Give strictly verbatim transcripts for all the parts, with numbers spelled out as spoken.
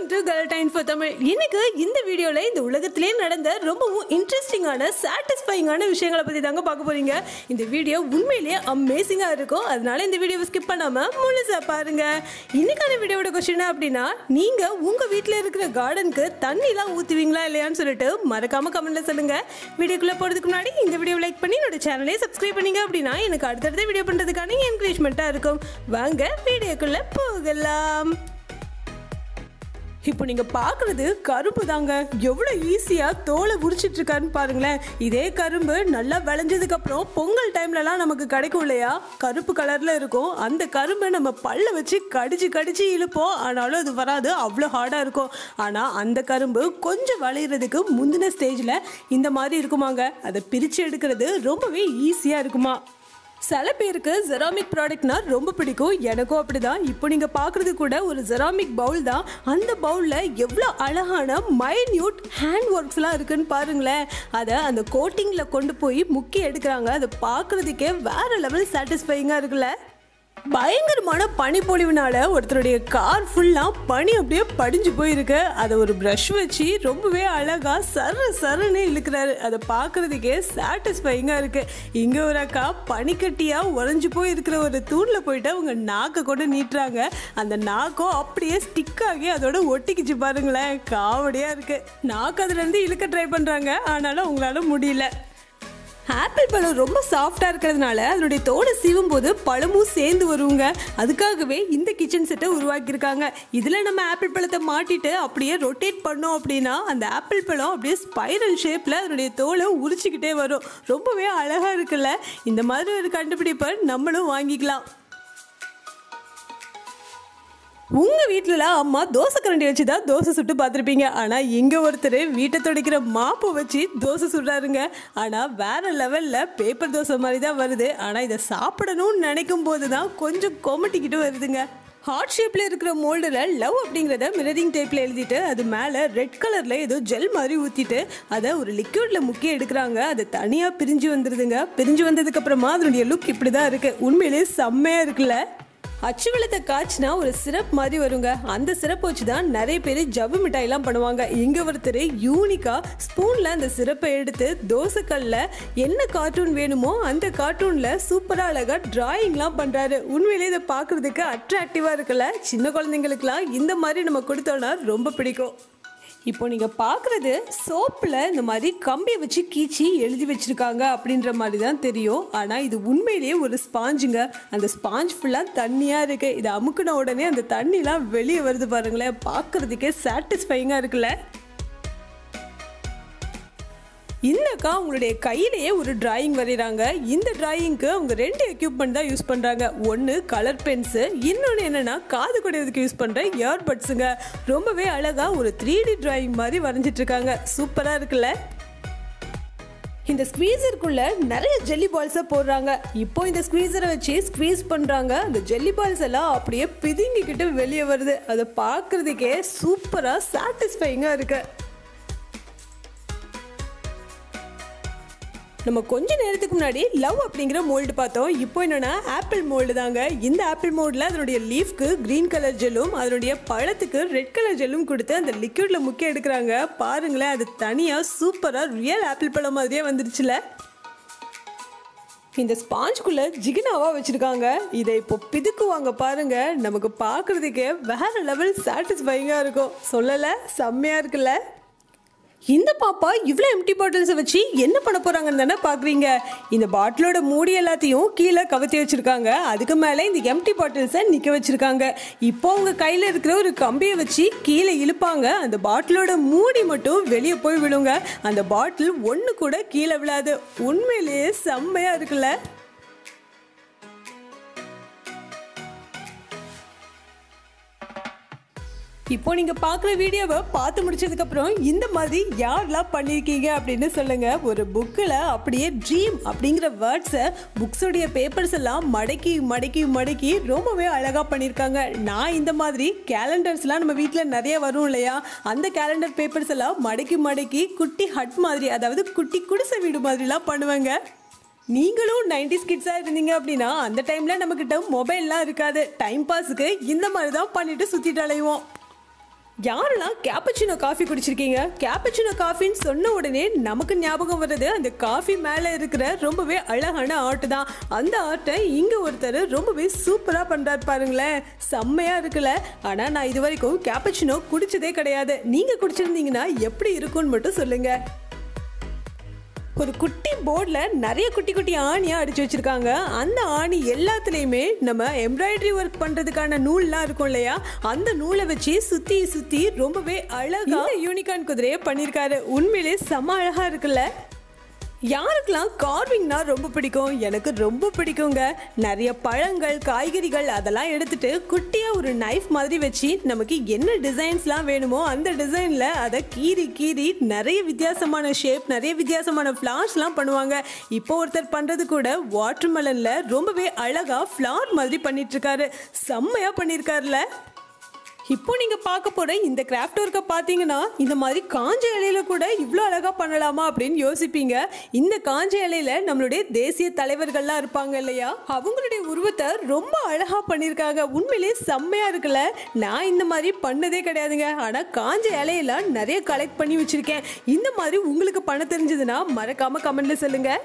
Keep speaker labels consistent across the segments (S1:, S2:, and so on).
S1: Welcome to girl time for Tamil. இன்னைக்கு இந்த வீடியோவில் இந்த உலகத்திலே நடந்த ரொம்பவும் இன்ட்ரெஸ்டிங்கான சாட்டிஸ்ஃபைங்கான விஷயங்களை பற்றி தாங்க பார்க்க போறீங்க. இந்த வீடியோ உண்மையிலேயே அமேசிங்காக இருக்கும். அதனால இந்த வீடியோவை ஸ்கிப் பண்ணாமல் முழுசாக பாருங்க. இன்னைக்கான வீடியோட கொஸ்டின் அப்படின்னா, நீங்கள் உங்கள் வீட்டில் இருக்கிற கார்டனுக்கு தண்ணிலாம் ஊற்றுவீங்களா இல்லையான்னு சொல்லிட்டு மறக்காம கமெண்ட்ல சொல்லுங்க. வீடியோக்குள்ளே போகிறதுக்கு முன்னாடி இந்த வீடியோ லைக் பண்ணி என்னோட சேனலே சப்ஸ்கிரைப் பண்ணிங்க அப்படின்னா எனக்கு அடுத்தடுத்த வீடியோ பண்ணுறதுக்கான என்கரேஜ்மெண்ட்டாக இருக்கும். வாங்க வீடியோக்குள்ளே போகலாம். இப்போ நீங்க பாக்குறது கரும்பு தாங்க. எவ்வளவு ஈஸியா தோலை உரிச்சிட்டு இருக்காருன்னு பாருங்களேன். இதே கரும்பு நல்லா விளைஞ்சதுக்கு அப்புறம் பொங்கல் டைம்லலாம் நமக்கு கிடைக்கும் இல்லையா, கருப்பு கலர்ல இருக்கும். அந்த கரும்பை நம்ம பல்ல வச்சு கடிச்சு கடிச்சு இழுப்போம், ஆனாலும் அது வராது, அவ்வளோ ஹார்டா இருக்கும். ஆனா அந்த கரும்பு கொஞ்சம் விளையிறதுக்கு முந்தின ஸ்டேஜ்ல இந்த மாதிரி இருக்குமாங்க. அதை பிரிச்சு எடுக்கிறது ரொம்பவே ஈஸியா இருக்குமா. சில பேருக்கு செராமிக் ப்ராடக்ட்னா ரொம்ப பிடிக்கும், எனக்கும் அப்படிதான். இப்போ நீங்க பாக்குறது கூட ஒரு செராமிக் பவுல் தான். அந்த பவுல்ல எவ்வளோ அழகான மைன்யூட் ஹேண்ட் ஒர்க்ஸ்லாம் இருக்குன்னு பாருங்களேன். அதை அந்த கோட்டிங்ல கொண்டு போய் முக்கி எடுக்கிறாங்க. அதை பார்க்கறதுக்கே வேற லெவல் சாட்டிஸ்ஃபைங்கா இருக்குல்ல. பயங்கரமான பனிப்பொழிவுனால ஒருத்தருடைய கார் ஃபுல்லா பனி அப்படியே படிஞ்சு போயிருக்கு. அதை ஒரு ப்ரஷ் வச்சு ரொம்பவே அழகா சர சரன்னு இழுக்கிறாரு. அதை பார்க்கறதுக்கே சாட்டிஸ்ஃபைங்கா இருக்கு. இங்க ஒரு அக்கா பனிக்கட்டியா உறைஞ்சு போய் இருக்கிற ஒரு தூண்ல போயிட்டு அவங்க நாக்கை கொண்டு நீட்டுறாங்க. அந்த நாக்கம் அப்படியே ஸ்டிக் ஆகி அதோட ஒட்டிக்கிச்சு பாருங்களேன். காவடியா இருக்கு. நாக்கு அதுல இருந்து இழுக்க ட்ரை பண்றாங்க, ஆனாலும் அவங்களால முடியல. ஆப்பிள் பழம் ரொம்ப சாஃப்டா இருக்கிறதுனால அதனுடைய தோலை சீவும் போது பழமும் சேர்ந்து வருவாங்க. அதுக்காகவே இந்த கிச்சன் செட்டை உருவாக்கியிருக்காங்க. இதுல நம்ம ஆப்பிள் பழத்தை மாட்டிட்டு அப்படியே ரொட்டேட் பண்ணோம் அப்படின்னா அந்த ஆப்பிள் பழம் அப்படியே ஸ்பைரல் ஷேப்ல அதனுடைய தோலை உரிச்சுக்கிட்டே வரும். ரொம்பவே அழகா இருக்குல்ல. இந்த மாதிரி ஒரு கண்டுபிடிப்பை நம்மளும் வாங்கிக்கலாம். உங்கள் வீட்டில் அம்மா தோசை கரண்டி வச்சு தான் தோசை சுட்டு பார்த்துருப்பீங்க. ஆனால் இங்கே ஒருத்தர் வீட்டை துடைக்கிற மாப்பை வச்சு தோசை சுடுறாருங்க. ஆனால் வேறு லெவலில் பேப்பர் தோசை மாதிரி தான் வருது. ஆனால் இதை சாப்பிடணும்னு நினைக்கும் போது தான் கொஞ்சம் கொமட்டிக்கிட்டு வருதுங்க. ஹார்ட் ஷேப்பில் இருக்கிற மோல்டில் லவ் அப்படிங்கிறத மிரரிங் டைப்பில் எழுதிட்டு அது மேலே ரெட் கலரில் ஏதோ ஜெல் மாதிரி ஊற்றிட்டு அதை ஒரு லிக்விடில் முக்கிய எடுக்கிறாங்க. அது தனியாக பிரிஞ்சு வந்துடுதுங்க. பிரிஞ்சு வந்ததுக்கப்புறமா அதனுடைய லுக் இப்படி தான் இருக்குது. உண்மையிலேயே செம்மையாக இருக்குல்ல. அச்சு வெள்ளத்தை காய்ச்சினா ஒரு சிரப் மாதிரி வருங்க. அந்த சிரப் வச்சு தான் நிறைய பேர் ஜவ்வு மிட்டாயெல்லாம் பண்ணுவாங்க. இங்கே ஒருத்தர் யூனிக்காக ஸ்பூனில் அந்த சிரப்பை எடுத்து தோசைக்கல்ல என்ன கார்ட்டூன் வேணுமோ அந்த கார்ட்டூனில் சூப்பராக அழகாக ட்ராயிங்லாம் பண்ணுறாரு. உண்மையிலே இதை பார்க்குறதுக்கு அட்ராக்டிவாக இருக்குல்ல. சின்ன குழந்தைங்களுக்குலாம் இந்த மாதிரி நம்ம கொடுத்தோன்னா ரொம்ப பிடிக்கும். இப்போ நீங்கள் பார்க்குறது சோப்பில் இந்த மாதிரி கம்பியை வச்சு கீச்சி எழுதி வச்சுருக்காங்க அப்படின்ற மாதிரி தான் தெரியும். ஆனால் இது உண்மையிலேயே ஒரு ஸ்பாஞ்சுங்க. அந்த ஸ்பாஞ்ச் ஃபுல்லாக தண்ணியாக இருக்குது. இதை அமுக்குன உடனே அந்த தண்ணிலாம் வெளியே வருது பாருங்களேன். பார்க்குறதுக்கே சாட்டிஸ்ஃபைங்காக இருக்குல்ல. இந்தக்கா உங்களுடைய கையிலேயே ஒரு டிராயிங் வரைகிறாங்க. இந்த டிராயிங்க்கு அவங்க ரெண்டு எக்யூப்மெண்ட் தான் யூஸ் பண்ணுறாங்க. ஒன்று கலர் பென்ஸு, இன்னொன்று என்னென்னா காது குடையிறதுக்கு யூஸ் பண்ணுற இயர்பட்ஸுங்க. ரொம்பவே அழகாக ஒரு த்ரீ டி டிராயிங் மாதிரி வரைஞ்சிட்ருக்காங்க. சூப்பராக இருக்குல்ல. இந்த ஸ்குவீசருக்குள்ள நிறைய ஜெல்லி பால்ஸை போடுறாங்க. இப்போ இந்த ஸ்குவீசரை வச்சு ஸ்குவீஸ் பண்ணுறாங்க. அந்த ஜெல்லி பால்ஸ் எல்லாம் அப்படியே பிதுங்கிக்கிட்டு வெளியே வருது. அதை பார்க்குறதுக்கே சூப்பராக சாட்டிஸ்ஃபைங்காக இருக்கு. நம்ம கொஞ்ச நேரத்துக்கு முன்னாடி லவ் அப்படிங்கிற மோல்டு பார்த்தோம். இப்போ என்னன்னா ஆப்பிள் மோல்டு தாங்க. இந்த ஆப்பிள் மோல்டில் அதனுடைய லீஃப்க்கு கிரீன் கலர் ஜெல்லும் அதனுடைய பழத்துக்கு ரெட் கலர் ஜெல்லும் கொடுத்து அந்த லிக்விட்ல முக்கிய எடுக்கிறாங்க. பாருங்களேன், அது தனியாக சூப்பராக ரியல் ஆப்பிள் பழம் மாதிரியே வந்துருச்சுல. இந்த ஸ்பாஞ்சுக்குள்ள ஜிகினாவா வச்சிருக்காங்க. இதை இப்போ பிதுக்குவாங்க பாருங்க. நமக்கு பார்க்கறதுக்கே வேற லெவல் சாட்டிஸ்ஃபைங்கா இருக்கும். சொல்லலை, செம்மையா இருக்குல்ல. இந்த பாப்பா இவ்வளோ எம்டி பாட்டில்ஸை வச்சு என்ன பண்ண போகிறாங்கன்னு தானே பார்க்குறீங்க. இந்த பாட்டிலோட மூடி எல்லாத்தையும் கீழே கவுத்தி வச்சுருக்காங்க. அதுக்கு மேலே இந்த எம்டி பாட்டில்ஸை நிற்க வச்சுருக்காங்க. இப்போ அவங்க கையில் இருக்கிற ஒரு கம்பியை வச்சு கீழே இழுப்பாங்க. அந்த பாட்டிலோட மூடி மட்டும் வெளியே போய் விழுங்க. அந்த பாட்டில் ஒன்று கூட கீழே விழாது. உண்மையிலேயே செம்மையாக இருக்குல்ல. இப்போ நீங்க பார்க்குற வீடியோவை பார்த்து முடிச்சதுக்கு அப்புறம் இந்த மாதிரி யாரெல்லாம் பண்ணியிருக்கீங்க அப்படின்னு சொல்லுங்க. ஒரு புக்கில் அப்படியே ட்ரீம் அப்படிங்கிற வேர்ட்ஸை புக்ஸோடைய பேப்பர்ஸ் எல்லாம் மடக்கி மடக்கி மடக்கி ரொம்பவே அழகாக பண்ணியிருக்காங்க. நான் இந்த மாதிரி கேலண்டர்ஸ்லாம் நம்ம வீட்டில் நிறைய வரும் இல்லையா, அந்த கேலண்டர் பேப்பர்ஸ் எல்லாம் மடக்கி மடக்கி குட்டி ஹட் மாதிரி, அதாவது குட்டி குடிசை வீடு மாதிரிலாம் பண்ணுவேங்க. நீங்களும் நைன்டிஸ் கிட்ஸாக இருந்தீங்க அப்படின்னா அந்த டைமில் நம்மக்கிட்ட மொபைல்லாம் இருக்காது. டைம் பாஸுக்கு இந்த மாதிரி தான் பண்ணிட்டு சுற்றிட்டு அலைவோம். யாரெல்லாம் கேப்பச்சினோ காஃபி குடிச்சிருக்கீங்க? கேப்பச்சினோ காஃபின்னு சொன்ன உடனே நமக்கு ஞாபகம் வருது அந்த காஃபி மேலே இருக்கிற ரொம்பவே அழகான ஆர்ட் தான். அந்த ஆர்ட்டை இங்கே ஒருத்தர் ரொம்பவே சூப்பராக பண்ணுறாரு பாருங்களேன், செம்மையாக இருக்குல்ல. ஆனால் நான் இது வரைக்கும் கேப்பச்சினோ குடிச்சதே கிடையாது. நீங்கள் குடிச்சிருந்தீங்கன்னா எப்படி இருக்கும்னு மட்டும் சொல்லுங்கள். ஒரு குட்டி போர்டில் நிறைய குட்டி குட்டி ஆணியாக அடித்து வச்சுருக்காங்க. அந்த ஆணி எல்லாத்துலேயுமே நம்ம எம்ப்ராய்டரி ஒர்க் பண்ணுறதுக்கான நூல்லாம் இருக்கும் இல்லையா, அந்த நூலை வச்சு சுற்றி சுற்றி ரொம்பவே அழகாக யூனிகார்ன் குதிரையை பண்ணியிருக்காரு. உண்மையிலே செம்ம அழகாக இருக்குல்ல. யாருக்கெல்லாம் கார்விங்னா ரொம்ப பிடிக்கும்? எனக்கு ரொம்ப பிடிக்குங்க. நிறைய பழங்கள், காய்கறிகள் அதெல்லாம் எடுத்துட்டு குட்டியாக ஒரு நைஃப் மாதிரி வச்சு நமக்கு என்ன டிசைன்ஸ்லாம் வேணுமோ அந்த டிசைனில் அதை கீறி கீறி நிறைய வித்தியாசமான ஷேப், நிறைய வித்தியாசமான ஃப்ளார்ஸ்லாம் பண்ணுவாங்க. இப்போ ஒருத்தர் பண்ணுறது கூட வாட்டர் மெலனில் ரொம்பவே அழகாக ஃப்ளார் மாதிரி பண்ணிட்டுருக்காரு. செம்மையாக பண்ணியிருக்காருல. இப்போ நீங்கள் பார்க்க போகிற இந்த கிராஃப்ட் ஒர்க்கை பார்த்தீங்கன்னா இந்த மாதிரி காஞ்ச இலையில கூட இவ்வளோ அழகாக பண்ணலாமா அப்படின்னு யோசிப்பீங்க. இந்த காஞ்ச இலையில நம்மளுடைய தேசிய தலைவர்கள்லாம் இருப்பாங்க இல்லையா, அவங்களுடைய உருவத்தை ரொம்ப அழகாக பண்ணியிருக்காங்க. உண்மையிலேயே செம்மையாக இருக்குல்ல. நான் இந்த மாதிரி பண்ணதே கிடையாதுங்க. ஆனால் காஞ்ச இலையெல்லாம் நிறைய கலெக்ட் பண்ணி வச்சுருக்கேன். இந்த மாதிரி உங்களுக்கு பண்ண தெரிஞ்சதுன்னா மறக்காமல் கமெண்ட்டில் சொல்லுங்கள்.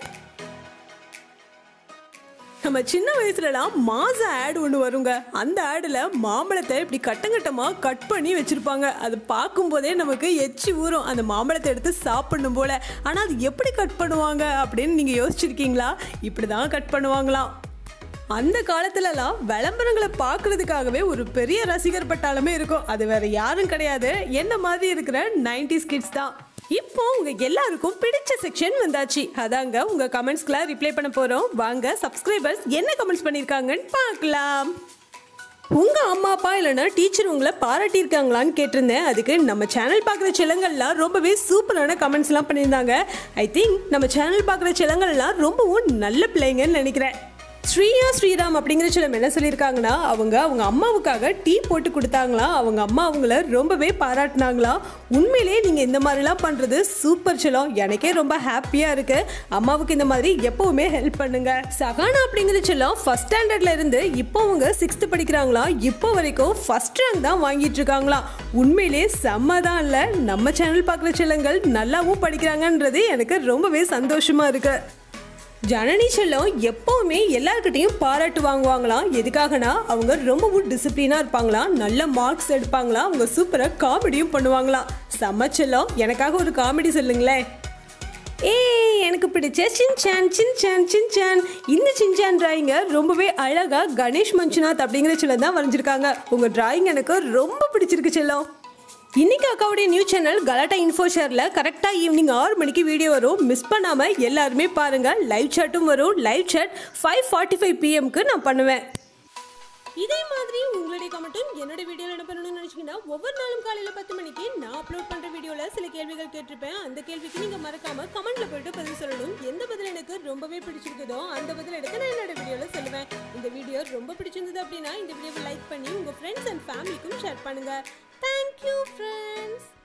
S1: நம்ம சின்ன வயசுலலாம் மாச ஆடு ஒன்று வருங்க. அந்த ஆடில் மாம்பழத்தை இப்படி கட்டங்கட்டமாக கட் பண்ணி வச்சுருப்பாங்க. அது பார்க்கும்போதே நமக்கு எச்சி ஊறும் அந்த மாம்பழத்தை எடுத்து சாப்பிடணும் போல். ஆனால் அது எப்படி கட் பண்ணுவாங்க அப்படின்னு நீங்கள் யோசிச்சிருக்கீங்களா? இப்படி தான் கட் பண்ணுவாங்களாம். அந்த காலத்துலலாம் விளம்பரங்களை பார்க்கறதுக்காகவே ஒரு பெரிய ரசிகர் பட்டாளமே இருக்கும். அது வேற யாரும் கிடையாது, என்ன மாதிரி இருக்கிற நைன்டிஸ் கிட்ஸ் தான். இப்போ உங்க எல்லாருக்கும் பிடிச்ச செக்ஷன் வந்தாச்சு. அதாங்க உங்க கமெண்ட்ஸ்க்குலாம் ரிப்ளை பண்ண போறோம். வாங்க சப்ஸ்கிரைபர்ஸ் என்ன கமெண்ட்ஸ் பண்ணியிருக்காங்கன்னு பார்க்கலாம். உங்க அம்மா அப்பா இல்லைன்னா டீச்சர் உங்களை பாராட்டியிருக்காங்களான்னு கேட்டிருந்தேன். அதுக்கு நம்ம சேனல் பார்க்குற செல்லங்கள்லாம் ரொம்பவே சூப்பரான கமெண்ட்ஸ்லாம் பண்ணியிருந்தாங்க. ஐ திங்க் நம்ம சேனல் பார்க்குற செல்லங்கள்லாம் ரொம்பவும் நல்ல பிள்ளைங்கன்னு நினைக்கிறேன். ஸ்ரீயா ஸ்ரீராம் அப்படிங்கிற சிலம் என்ன சொல்லியிருக்காங்கன்னா, அவங்க அவங்க அம்மாவுக்காக டீ போட்டு கொடுத்தாங்களாம். அவங்க அம்மா அவங்கள ரொம்பவே பாராட்டினாங்களாம். உண்மையிலேயே நீங்கள் இந்த மாதிரிலாம் பண்ணுறது சூப்பர் செல்லம், எனக்கே ரொம்ப ஹாப்பியாக இருக்குது. அம்மாவுக்கு இந்த மாதிரி எப்போவுமே ஹெல்ப் பண்ணுங்க. சகானா அப்படிங்கிற செல்லம் ஃபர்ஸ்ட் ஸ்டாண்டர்ட்ல இருந்து இப்போ அவங்க சிக்ஸ்த்து படிக்கிறாங்களாம். இப்போ வரைக்கும் ஃபர்ஸ்ட் ரேங்க் தான் வாங்கிட்டு இருக்காங்களாம். உண்மையிலேயே செம்ம தான் இல்லை. நம்ம சேனல் பார்க்குற செல்லங்கள் நல்லாவும் படிக்கிறாங்கன்றது எனக்கு ரொம்பவே சந்தோஷமாக இருக்குது. ஜனனி செல்லம் எப்போவுமே எல்லாருக்கிட்டையும் பாராட்டு வாங்குவாங்களாம். எதுக்காகனா அவங்க ரொம்பவும் டிசிப்ளினாக இருப்பாங்களாம், நல்ல மார்க்ஸ் எடுப்பாங்களாம், அவங்க சூப்பராக காமெடியும் பண்ணுவாங்களாம். செம்ம செல்லம், எனக்காக ஒரு காமெடி சொல்லுங்களேன். ஏய், எனக்கு பிடிச்ச சின்சான் சின்சான் சின்சான். இந்த சின்சான் டிராயிங்கை ரொம்பவே அழகாக கணேஷ் மஞ்சுநாத் அப்படிங்கிற செல்லம் தான் வரைஞ்சிருக்காங்க. உங்கள் டிராயிங் எனக்கு ரொம்ப பிடிச்சிருக்கு செல்லம். இன்னைக்கு அக்காவுடைய நியூ சேனல் கலாட்டா இன்ஃபோ ஷேரில் கரெக்டாக ஈவினிங் ஆறு மணிக்கு வீடியோ வரும். மிஸ் பண்ணாமல் எல்லாருமே பாருங்கள். லைவ் சாட்டும் வரும். Live chat five forty five பிஎம்க்கு நான் பண்ணுவேன். இதே மாதிரி உங்களுடைய கமெண்ட்டும் என்னோட வீடியோவில் என்ன பண்ணணும்னு நினச்சிங்கன்னா, ஒவ்வொரு நாளும் காலையில் பத்து மணிக்கு நான் அப்லோட் பண்ணுற வீடியோவில் சில கேள்விகள் கேட்டிருப்பேன். அந்த கேள்விக்கு நீங்கள் மறக்காமல் கமெண்ட்டில் போய்ட்டு பதில் சொல்லணும். எந்த பதில் எனக்கு ரொம்பவே பிடிச்சிருக்குதோ அந்த பதில் எடுத்து நான் என்னோட வீடியோவில் சொல்லுவேன். இந்த வீடியோ ரொம்ப பிடிச்சிருந்தது அப்படின்னா இந்த வீடியோவை லைக் பண்ணி உங்கள் ஃப்ரெண்ட்ஸ் அண்ட் ஃபேமிலிக்கும் ஷேர் பண்ணுங்கள். Thank you friends.